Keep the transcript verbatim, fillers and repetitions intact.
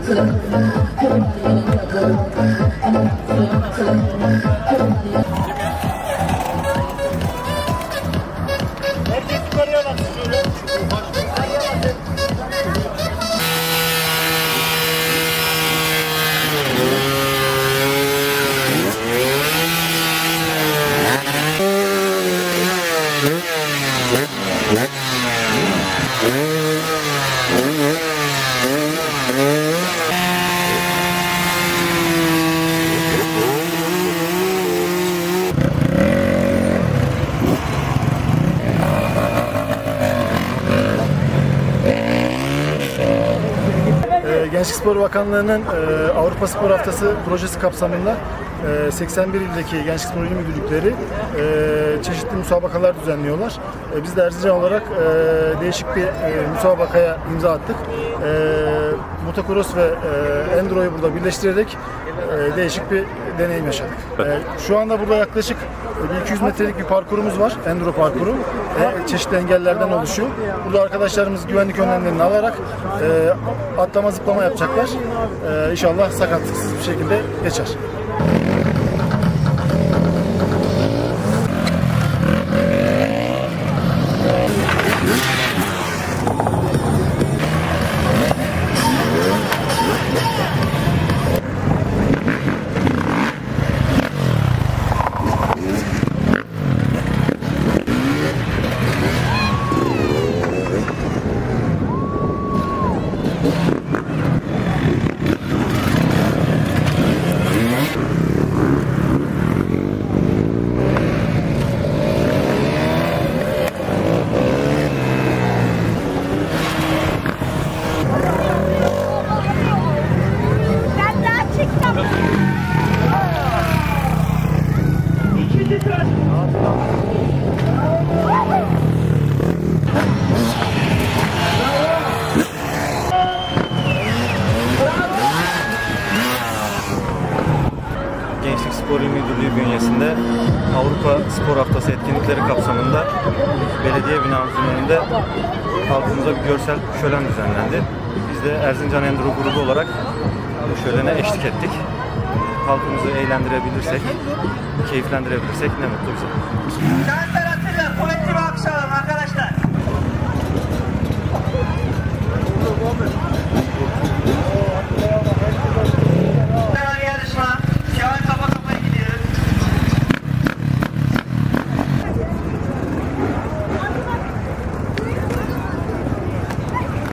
Herkes yukarıya baksın şöyle. Gençlik Spor Bakanlığı'nın e, Avrupa Spor Haftası projesi kapsamında e, seksen bir ildeki Gençlik Spor İl Müdürlükleri e, çeşitli müsabakalar düzenliyorlar. E, biz de Erzincan olarak e, değişik bir e, müsabakaya imza attık. E, motokros ve e, enduro'yu burada birleştirerek e, değişik bir deneyim yaşadık. E, şu anda burada yaklaşık iki yüz metrelik bir parkurumuz var, enduro parkuru. E, çeşitli engellerden oluşuyor. Burada arkadaşlarımız güvenlik önlemlerini alarak e, atlama zıplama yapacaklar. E, İnşallah sakatlıksız bir şekilde geçer. Gençlik Spor İl Müdürlüğü bünyesinde Avrupa Spor Haftası etkinlikleri kapsamında belediye binamızın önünde halkımıza bir görsel şölen düzenlendi. Biz de Erzincan Enduro grubu olarak bu şölene eşlik ettik. Halkımızı eğlendirebilirsek, keyiflendirebilirsek ne mutlu bize.